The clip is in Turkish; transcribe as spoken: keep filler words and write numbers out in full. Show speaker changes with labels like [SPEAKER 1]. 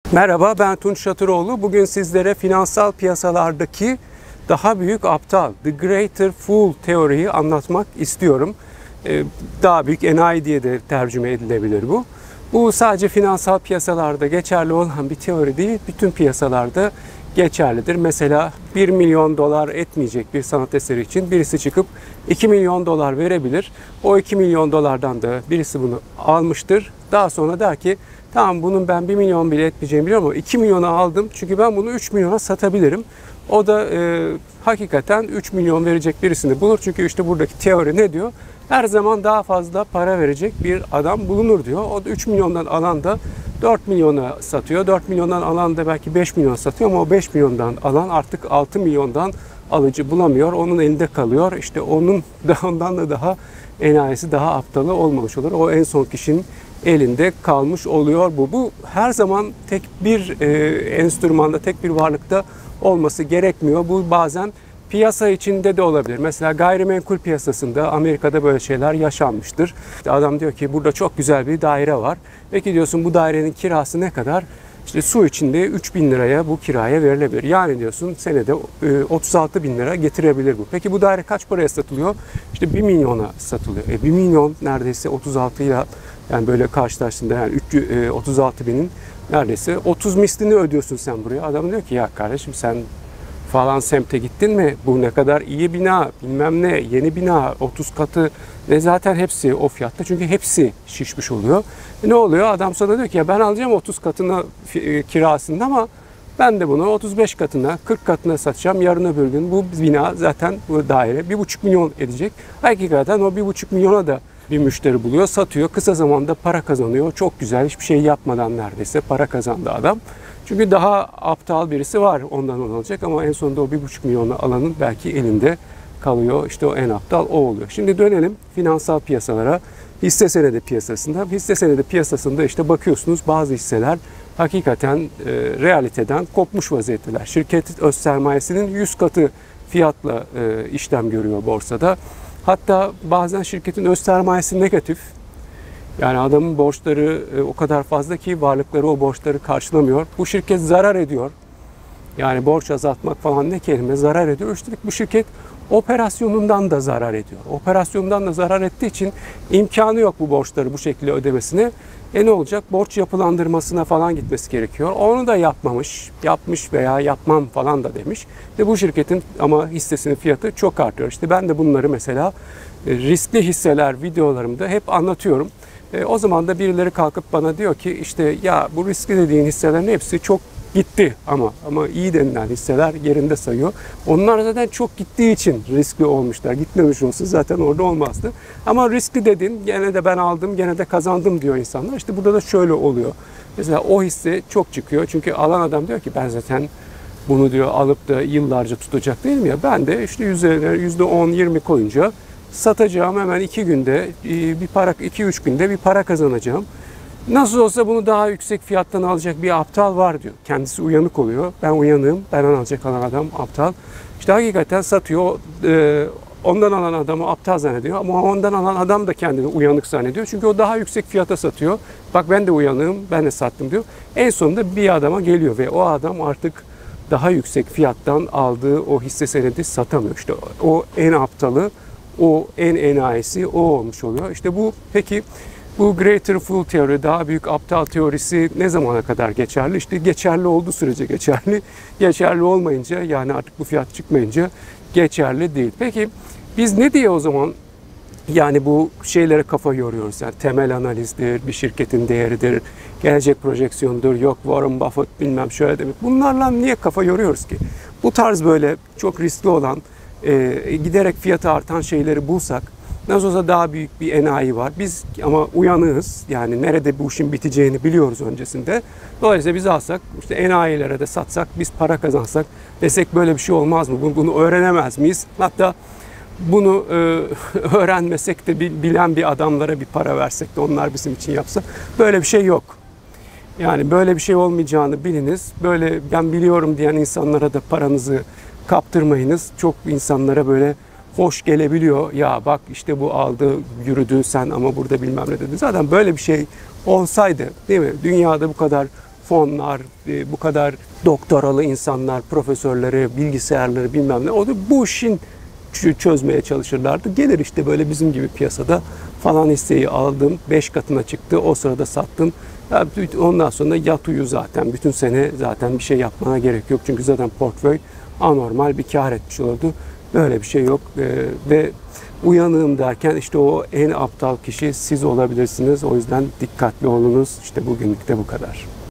[SPEAKER 1] Merhaba, ben Tunç Şatıroğlu. Bugün sizlere finansal piyasalardaki daha büyük aptal, The Greater Fool teoriyi anlatmak istiyorum. Daha büyük enayi diye de tercüme edilebilir bu. Bu sadece finansal piyasalarda geçerli olan bir teori değil, bütün piyasalarda geçerlidir. Mesela bir milyon dolar etmeyecek bir sanat eseri için birisi çıkıp iki milyon dolar verebilir. O iki milyon dolardan da birisi bunu almıştır. Daha sonra der ki tamam bunun ben bir milyon bile etmeyeceğimi biliyorum ama iki milyona aldım çünkü ben bunu üç milyona satabilirim. O da e, hakikaten üç milyon verecek birisini bulur. Çünkü işte buradaki teori ne diyor? Her zaman daha fazla para verecek bir adam bulunur diyor. O da üç milyondan alan da dört milyona satıyor. dört milyondan alan da belki beş milyon satıyor ama o beş milyondan alan artık altı milyondan alıcı bulamıyor. Onun elinde kalıyor. İşte onun da ondan da daha enayisi, daha aptalı olmamış olur. O en son kişinin elinde kalmış oluyor bu. Bu her zaman tek bir e, enstrümanda, tek bir varlıkta olması gerekmiyor. Bu bazen piyasa içinde de olabilir. Mesela gayrimenkul piyasasında Amerika'da böyle şeyler yaşanmıştır. İşte adam diyor ki burada çok güzel bir daire var. Peki diyorsun bu dairenin kirası ne kadar? İşte su içinde üç bin liraya bu kiraya verilebilir. Yani diyorsun senede otuz altı bin lira getirebilir bu. Peki bu daire kaç paraya satılıyor? İşte bir milyona satılıyor. E bir milyon neredeyse otuz altı ile yani böyle karşılaştığında yani otuz altı binin neredeyse otuz mislini ödüyorsun sen buraya. Adam diyor ki ya kardeşim sen falan semte gittin mi? Bu ne kadar iyi bina, bilmem ne, yeni bina, otuz katı ve zaten hepsi o fiyatta. Çünkü hepsi şişmiş oluyor. E ne oluyor? Adam sana diyor ki ya ben alacağım otuz katına kirasında ama ben de bunu otuz beş katına, kırk katına satacağım. Yarın öbür gün bu bina zaten bu daire bir buçuk milyon edecek. Hakikaten o bir buçuk milyona da bir müşteri buluyor, satıyor. Kısa zamanda para kazanıyor. Çok güzel, hiçbir şey yapmadan neredeyse para kazandı adam. Çünkü daha aptal birisi var ondan onu alacak ama en sonunda o bir buçuk milyonu alanın belki elinde kalıyor. İşte o en aptal o oluyor. Şimdi dönelim finansal piyasalara. Hisse senedi piyasasında. Hisse senedi piyasasında işte bakıyorsunuz bazı hisseler hakikaten e, realiteden kopmuş vaziyetteler. Şirket öz sermayesinin yüz katı fiyatla e, işlem görüyor borsada. Hatta bazen şirketin öz sermayesi negatif. Yani adamın borçları o kadar fazla ki varlıkları o borçları karşılamıyor. Bu şirket zarar ediyor. Yani borç azaltmak falan ne kelime zarar ediyor. Üstelik bu şirket operasyonundan da zarar ediyor. Operasyondan da zarar ettiği için imkanı yok bu borçları bu şekilde ödemesine. E ne olacak? Borç yapılandırmasına falan gitmesi gerekiyor. Onu da yapmamış, yapmış veya yapmam falan da demiş. Ve bu şirketin ama hissesinin fiyatı çok artıyor. İşte ben de bunları mesela riskli hisseler videolarımda hep anlatıyorum. E, o zaman da birileri kalkıp bana diyor ki işte ya bu riskli dediğin hisselerin hepsi çok gitti ama ama iyi denilen hisseler yerinde sayıyor. Onlar zaten çok gittiği için riskli olmuşlar. Gitmemiş olsa zaten orada olmazdı. Ama riskli dedin gene de ben aldım gene de kazandım diyor insanlar. İşte burada da şöyle oluyor. Mesela o hisse çok çıkıyor. Çünkü alan adam diyor ki ben zaten bunu diyor alıp da yıllarca tutacak değil mi ya? Ben de işte yüzde on yirmi koyunca satacağım hemen iki günde bir para iki üç günde bir para kazanacağım. Nasıl olsa bunu daha yüksek fiyattan alacak bir aptal var diyor. Kendisi uyanık oluyor. Ben uyanığım. Benden alacak alan adam aptal. İşte hakikaten satıyor. Ondan alan adamı aptal zannediyor ama ondan alan adam da kendini uyanık zannediyor. Çünkü o daha yüksek fiyata satıyor. Bak ben de uyanığım. Ben de sattım diyor. En sonunda bir adama geliyor ve o adam artık daha yüksek fiyattan aldığı o hisse senedi satamıyor. İşte o en aptalı, o en enayisi o olmuş oluyor. İşte bu peki bu Greater Fool teori, daha büyük aptal teorisi ne zamana kadar geçerli? İşte geçerli olduğu sürece geçerli. Geçerli olmayınca yani artık bu fiyat çıkmayınca geçerli değil. Peki biz ne diye o zaman yani bu şeylere kafa yoruyoruz? Yani temel analizdir, bir şirketin değeridir, gelecek projeksiyonudur, yok Warren Buffett bilmem şöyle demek. Bunlarla niye kafa yoruyoruz ki? Bu tarz böyle çok riskli olan e, giderek fiyatı artan şeyleri bulsak nasıl olsa daha büyük bir enayi var. Biz ama uyanığız. Yani nerede bu işin biteceğini biliyoruz öncesinde. Dolayısıyla biz alsak, işte enayilere de satsak, biz para kazansak desek böyle bir şey olmaz mı? Bunu, bunu öğrenemez miyiz? Hatta bunu e, öğrenmesek de bilen bir adamlara bir para versek de onlar bizim için yapsa böyle bir şey yok. Yani böyle bir şey olmayacağını biliniz. Böyle ben biliyorum diyen insanlara da paranızı kaptırmayınız. Çok insanlara böyle hoş gelebiliyor. Ya bak işte bu aldı, yürüdü sen ama burada bilmem ne dedi. Zaten böyle bir şey olsaydı değil mi? Dünyada bu kadar fonlar, e, bu kadar doktoralı insanlar, profesörleri, bilgisayarları bilmem ne. O da bu işin çözmeye çalışırlardı. Gelir işte böyle bizim gibi piyasada falan hisseyi aldım, beş katına çıktı, o sırada sattın. Ya ondan sonra yat uyu zaten. Bütün sene zaten bir şey yapmana gerek yok. Çünkü zaten portföy anormal bir kar etmiş oldu. Böyle bir şey yok. Ee, ve uyanığım derken işte o en aptal kişi siz olabilirsiniz. O yüzden dikkatli olunuz. İşte bugünlük de bu kadar.